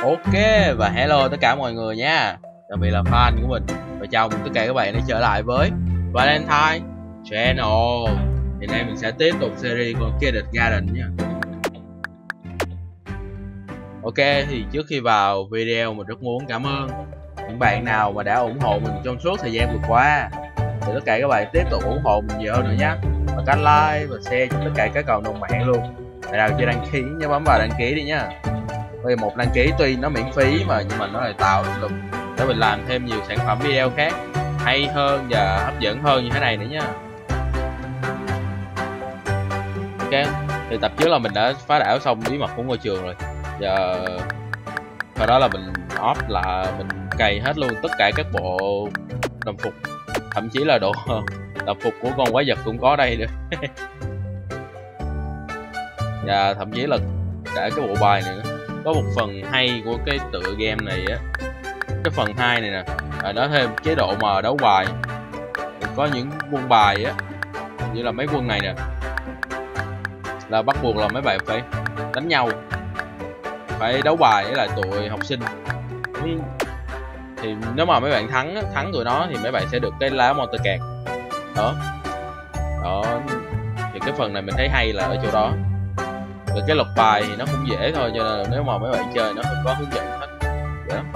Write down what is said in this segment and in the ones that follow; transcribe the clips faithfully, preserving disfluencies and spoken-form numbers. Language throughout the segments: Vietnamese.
Ok và hello tất cả mọi người nha, đặc biệt là fan của mình, và chào mừng tất cả các bạn đã trở lại với Valentine Channel. Thì nay mình sẽ tiếp tục series Conquered Garden nha. Ok, thì trước khi vào video mình rất muốn cảm ơn những bạn nào mà đã ủng hộ mình trong suốt thời gian vừa qua. Thì tất cả các bạn tiếp tục ủng hộ mình nhiều hơn nữa nhé, và cách like và share cho tất cả các cộng đồng mạng luôn. Bạn nào chưa đăng ký nhớ bấm vào đăng ký đi nha. Vì một đăng ký tuy nó miễn phí mà nhưng mà nó lại tạo động lực để mình làm thêm nhiều sản phẩm video khác hay hơn và hấp dẫn hơn như thế này nữa nha. Ok, thì tập trước là mình đã phá đảo xong bí mật của ngôi trường rồi. Giờ sau đó là mình off là mình cày hết luôn tất cả các bộ đồng phục, thậm chí là độ đồng phục của con quái vật cũng có đây nữa. Và thậm chí là cả cái bộ bài này nữa. Có một phần hay của cái tựa game này á, cái phần hai này nè, là nó thêm chế độ mà đấu bài. Có những quân bài á, như là mấy quân này nè, là bắt buộc là mấy bạn phải đánh nhau, phải đấu bài với lại tụi học sinh. Thì nếu mà mấy bạn thắng thắng tụi nó thì mấy bạn sẽ được cái lá monster card đó đó. Thì cái phần này mình thấy hay là ở chỗ đó. Rồi cái luật bài thì nó cũng dễ thôi, cho nên là nếu mà mấy bạn chơi nó không có hướng dẫn hết dễ lắm.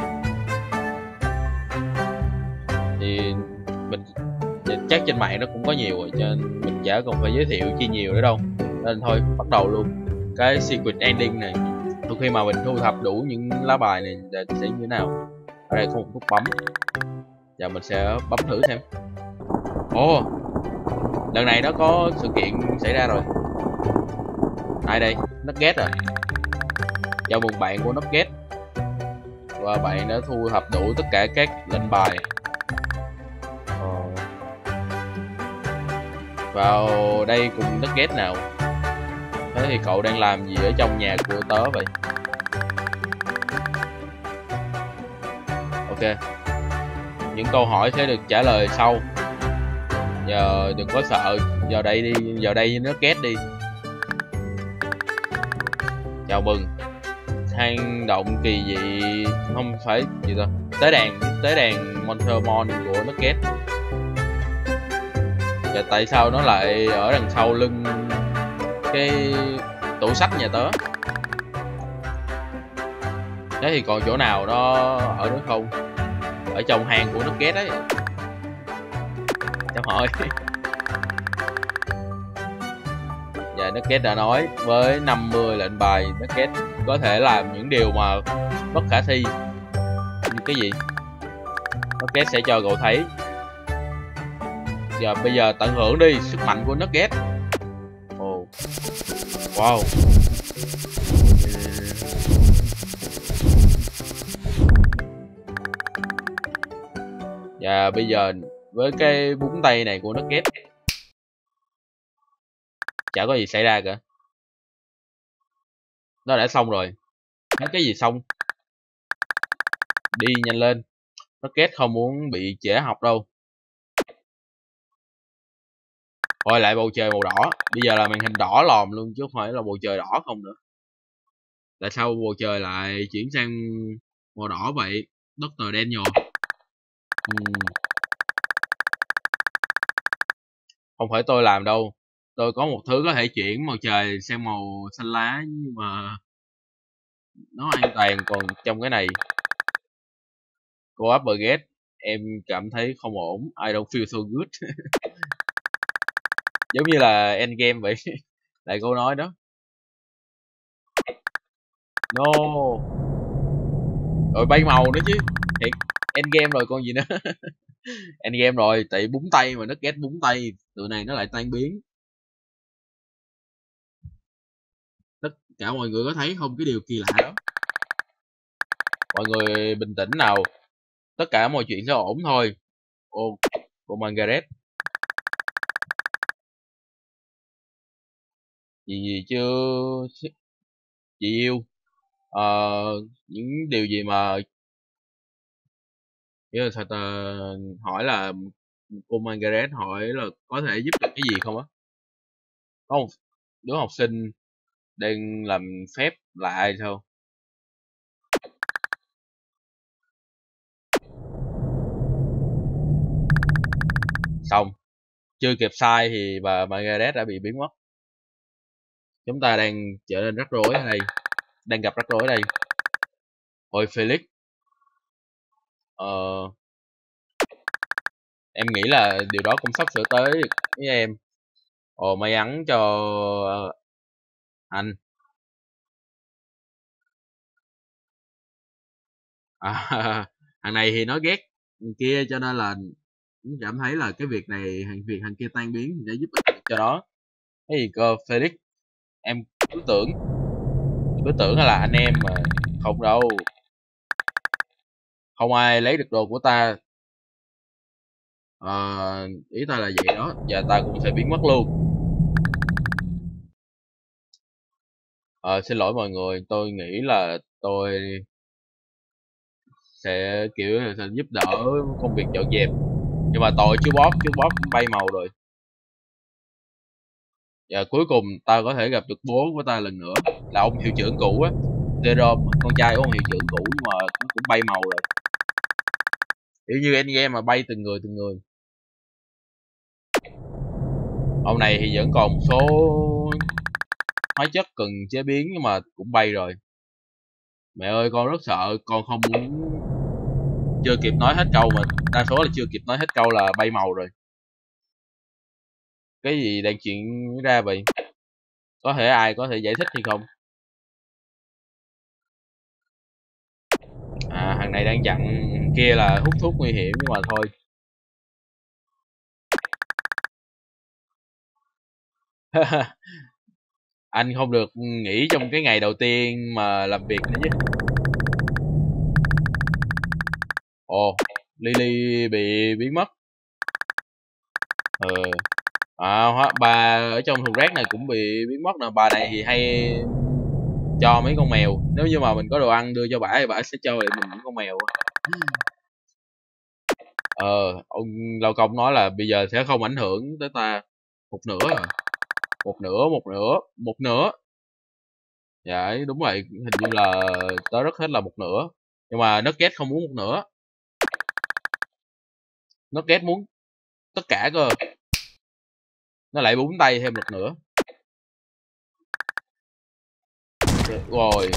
Thì mình chắc trên mạng nó cũng có nhiều rồi, cho nên mình chả còn phải giới thiệu chi nhiều nữa đâu. Nên thôi bắt đầu luôn cái secret ending này. Sau khi mà mình thu thập đủ những lá bài này sẽ như thế nào. Ở đây có một nút bấm, và mình sẽ bấm thử xem. Ồ, lần này nó có sự kiện xảy ra rồi. Ai đây? Nugget à? Chào mừng bạn của Nugget, và bạn đã thu thập đủ tất cả các lệnh bài. ờ. Vào đây cùng Nugget nào. Thế thì cậu đang làm gì ở trong nhà của tớ vậy? Ok, những câu hỏi sẽ được trả lời sau. Giờ đừng có sợ, vào đây đi, vào đây với Nugget đi. Chào mừng, hang động kỳ dị, không phải gì đâu, tế đàn tế đàn Montermon của Nugget. Và tại sao nó lại ở đằng sau lưng cái tủ sách nhà tớ? Thế thì còn chỗ nào nó ở nữa không? Ở trong hang của Nugget ấy. Cháu hỏi. Và Nugget đã nói với năm mươi lệnh bài, Nugget có thể làm những điều mà bất khả thi. Như cái gì? Nugget sẽ cho cậu thấy. Giờ bây giờ tận hưởng đi sức mạnh của Nugget. Ồ, wow. Và bây giờ với cái búng tay này của Nugget, chả có gì xảy ra cả. Nó đã xong rồi. Nói cái gì xong? Đi nhanh lên. Nugget không muốn bị trễ học đâu. Coi lại bầu trời màu đỏ. Bây giờ là màn hình đỏ lòm luôn chứ không phải là bầu trời đỏ không nữa. Tại sao bầu trời lại chuyển sang màu đỏ vậy? Doctor Daniel. uhm. Không phải tôi làm đâu. Tôi có một thứ có thể chuyển màu trời sang màu xanh lá, nhưng mà nó an toàn. Còn trong cái này, cô Applegate, em cảm thấy không ổn. I don't feel so good. Giống như là Endgame vậy. Lại cô nói đó. No. Rồi bay màu nữa chứ. Thiệt, Endgame rồi còn gì nữa. Endgame rồi, tại búng tay mà nó ghét búng tay, tụi này nó lại tan biến. Tất cả mọi người có thấy không cái điều kỳ lạ đó? Mọi người bình tĩnh nào, tất cả mọi chuyện sẽ ổn thôi. Ô, cô Margaret. Gì gì chứ chị yêu. Ờ, những điều gì mà chứ sao ta, hỏi là cô Margaret hỏi là có thể giúp được cái gì không á? Có một đứa học sinh đang làm phép lạ hay sao? Xong, chưa kịp sai thì bà Margaret đã bị biến mất. Chúng ta đang trở nên rắc rối ở đây, đang gặp rắc rối ở đây. Ôi Felix, ờ, em nghĩ là điều đó cũng sắp sửa tới với em. Ồ, may mắn cho anh. À, thằng này thì nó ghét thằng kia cho nên là cũng cảm thấy là cái việc này, hàng việc thằng kia tan biến thì sẽ giúp ích cho nó. Cái gì cơ Felix, em cứ tưởng cứ tưởng là anh em mà không đâu, không ai lấy được đồ của ta. Ờ, ý ta là vậy đó, và ta cũng sẽ biến mất luôn. Ờ, xin lỗi mọi người, tôi nghĩ là tôi sẽ kiểu là sẽ giúp đỡ công việc dọn dẹp, nhưng mà tội chú Bob, chú Bob cũng bay màu rồi. Và cuối cùng ta có thể gặp được bố của ta lần nữa, là ông hiệu trưởng cũ á, Jerome, con trai của ông hiệu trưởng cũ, nhưng mà nó cũng bay màu rồi, kiểu như Endgame mà bay từng người từng người. Ông này thì vẫn còn một số hóa chất cần chế biến nhưng mà cũng bay rồi. Mẹ ơi, con rất sợ, con không muốn. Chưa kịp nói hết câu mà đa số là chưa kịp nói hết câu là bay màu rồi. Cái gì đang chuyện ra vậy? Có thể ai có thể giải thích hay không? À, thằng này đang dặn kia là hút thuốc nguy hiểm, nhưng mà thôi. Anh không được nghỉ trong cái ngày đầu tiên mà làm việc nữa chứ. Ồ, Lily bị biến mất. Ừ. À, hóa, bà ở trong thùng rác này cũng bị biến mất nè. Bà này thì hay cho mấy con mèo, nếu như mà mình có đồ ăn đưa cho bả thì bả sẽ cho lại mình những con mèo. Ờ, ông lao công nói là bây giờ sẽ không ảnh hưởng tới ta. Một nửa rồi, một nửa, một nửa, một nửa. Dạ ấy, đúng vậy, hình như là tớ rất hết là một nửa, nhưng mà Nugget không muốn một nửa, Nugget muốn tất cả cơ. Nó lại búng tay thêm một nửa. Rồi,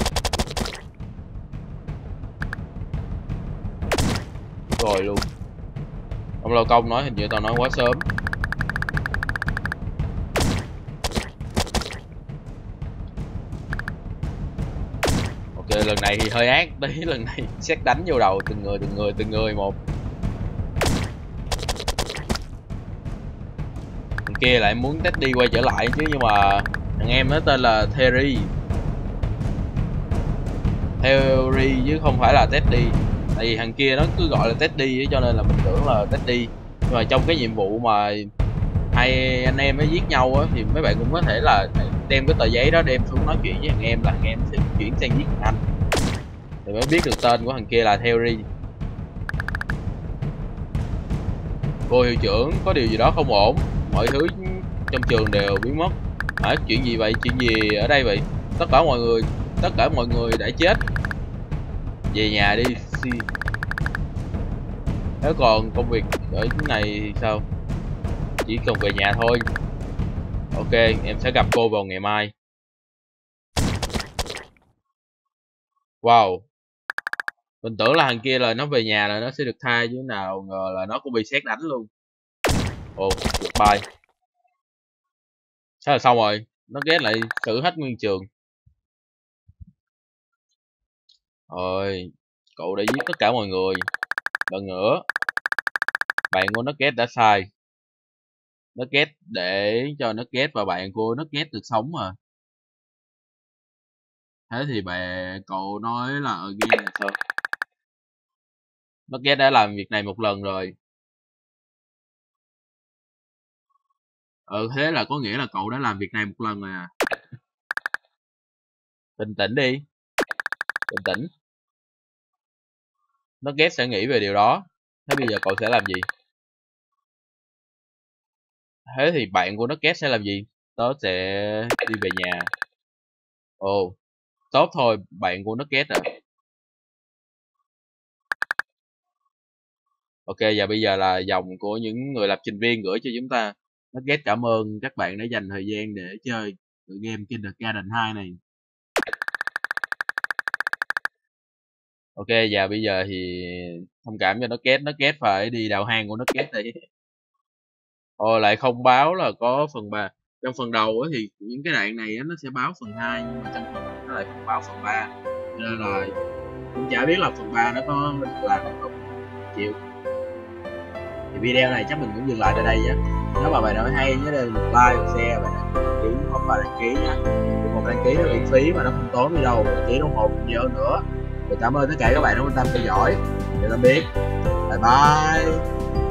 rồi luôn. Ông lao công nói hình như tao nói quá sớm. Ok, lần này thì hơi ác đấy, lần này xét đánh vô đầu từng người từng người từng người một. Thằng kia lại muốn Teddy quay trở lại chứ, nhưng mà thằng em nó tên là Terry, Terry chứ không phải là Teddy. Tại vì thằng kia nó cứ gọi là Teddy ấy, cho nên là mình tưởng là Teddy. Nhưng mà trong cái nhiệm vụ mà hai anh em mới giết nhau á, thì mấy bạn cũng có thể là đem cái tờ giấy đó đem xuống nói chuyện với thằng em, là thằng em sẽ chuyển sang giết thằng anh, thì mới biết được tên của thằng kia là Terry. Cô hiệu trưởng, có điều gì đó không ổn, mọi thứ trong trường đều biến mất. Hả, chuyện gì vậy, chuyện gì ở đây vậy? Tất cả mọi người, tất cả mọi người đã chết. Về nhà đi si. Nếu còn công việc ở cái này thì sao? Chỉ cần về nhà thôi. Ok, em sẽ gặp cô vào ngày mai. Wow, mình tưởng là thằng kia là nó về nhà là nó sẽ được tha chứ, nào ngờ là nó cũng bị sét đánh luôn. Ồ, goodbye. Sao là xong rồi? Nó ghét lại xử hết nguyên trường. Rồi, cậu đã giết tất cả mọi người. Lần nữa, bạn của Nugget đã sai. Nugget để cho Nugget và bạn của Nugget được sống mà. Thế thì bạn cậu nói là again là sao? Nugget đã làm việc này một lần rồi. Ừ, thế là có nghĩa là cậu đã làm việc này một lần rồi à? Bình tĩnh đi, bình tĩnh. Nugget sẽ nghĩ về điều đó. Thế bây giờ cậu sẽ làm gì? Thế thì bạn của Nugget sẽ làm gì? Tớ sẽ đi về nhà. Ồ, tốt thôi, bạn của Nugget à. Ok, và bây giờ là dòng của những người lập trình viên gửi cho chúng ta. Nugget cảm ơn các bạn đã dành thời gian để chơi tựa game Kindergarten hai này. Ok, và bây giờ thì thông cảm cho Nugget, Nugget phải đi đào hang của Nugget đi. Ồ, lại không báo là có phần ba. Trong phần đầu á thì những cái đoạn này á, nó sẽ báo phần hai, nhưng mà trong phần này nó lại không báo phần ba, nên là cũng chả biết là phần ba nó có làm được không. Chịu. Thì video này chắc mình cũng dừng lại tại đây nhé. Nếu mà bạn nào hay nhớ để một like, một share và đăng ký hoặc là đăng ký nhé. Một đăng ký nó miễn phí mà nó không tốn gì đâu, đăng ký ủng hộ video nữa. Và cảm ơn tất cả các bạn đã quan tâm theo dõi. Chào tạm biệt. Bye bye.